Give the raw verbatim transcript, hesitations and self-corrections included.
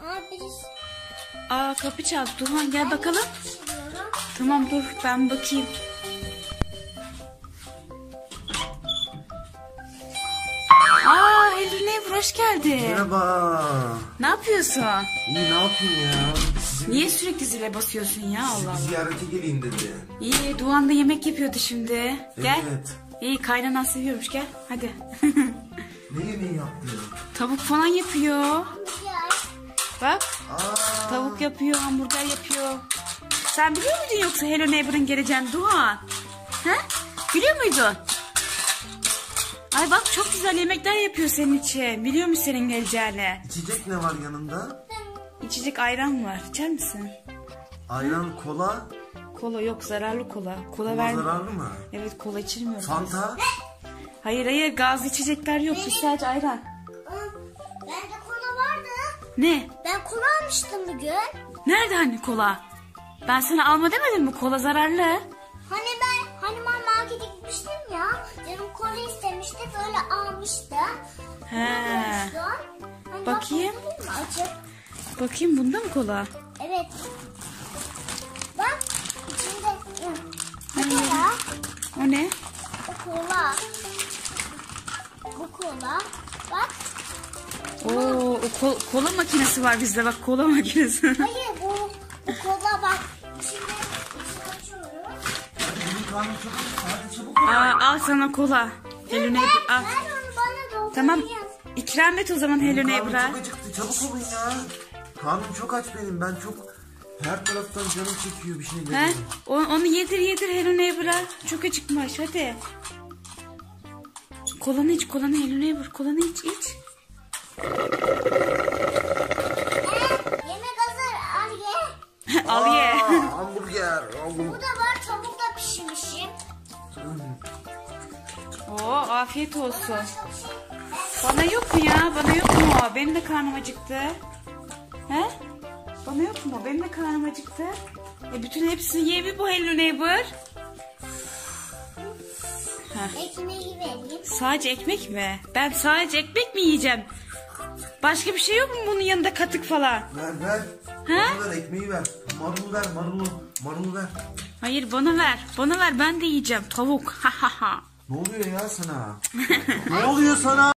Abi. Aa, kapı çaldı. Duhan gel bakalım. Tamam dur ben bakayım. Aa, Hello Neighbor hoş geldin. Merhaba. Ne yapıyorsun? İyi, ne yapayım ya? Sizin Niye sürekli zile basıyorsun ya, Allah sizi Allah. ziyarete geleyim dedi. İyi, Duhan da yemek yapıyordu şimdi. Gel. Evet. İyi, kaynanan seviyormuş, gel hadi. Ne yemeği yaptı? Tavuk falan yapıyor. Bak, Aa, tavuk yapıyor, hamburger yapıyor. Sen biliyor muydun yoksa Hello Neighbor'ın geleceğini Duhan? He? Biliyor muydun? Ay bak, çok güzel yemekler yapıyor senin için. Biliyor musun senin geleceğini? İçecek ne var yanında? İçecek ayran var. İçer misin? Ayran, kola. Kola yok, zararlı kola. Kola, Kola ver. zararlı mı? Evet, kola içilmiyor. Fanta. Hayır hayır, gazlı içecekler yok. Biz sadece ayran. Bende kola vardı. Ne? Ben kola almıştım bugün. Nerede hani kola? Ben sana alma demedim mi? Kola zararlı. Hani ben hani ben markete gitmiştim ya. Canım kola istemişti, böyle almıştı. He. Hani Bakayım. bak, mi? Açık. Bakayım, bunda mı kola? Evet. Bak içinde. Hı. Bu Hani? kola. O ne? Bu kola. Bu kola. Bak. Oo, o kol- kola makinesi var bizde, bak, kola makinesi. Hayır bu. Bu kola bak. İçinde. İçini açıyorum. Benim karnım çok acıktı. Hadi çabuk ol. Aa, al sana kola. Hello Neighbor al. Ver onu bana da. Tamam, ikram et o zaman Hello Benim Neighbor'a. karnım çok acıktı. Çabuk olun ya. Karnım çok aç benim. Ben çok her taraftan canım çekiyor bir şey. He? O- Onu yedir yedir Hello Neighbor'a. Çok acıkmış, hadi. Kolanı iç, kolanı Hello Neighbor. Kolanı iç, iç. Yemek hazır. Al ye. Al ye. Aa, hamburger. Oğlum. Bu da var, tavuk da pişirmişim. Oo, afiyet olsun. Bana yok mu ya? Bana yok mu? Benim de karnım acıktı. He? Bana yok mu? Benim de karnım acıktı. E bütün hepsini ye bir bu Hello Neighbor. Heh. Ekmeği vereyim. Sadece ekmek mi? Ben sadece ekmek mi yiyeceğim? Başka bir şey yok mu bunun yanında, katık falan? Ver ver. He? Bana ver, ekmeği ver. Marulu ver, marulu. Marulu ver. Hayır, bana ver. Bana ver, ben de yiyeceğim. Tavuk. Ha ha ha. Ne oluyor ya sana? Ne oluyor sana?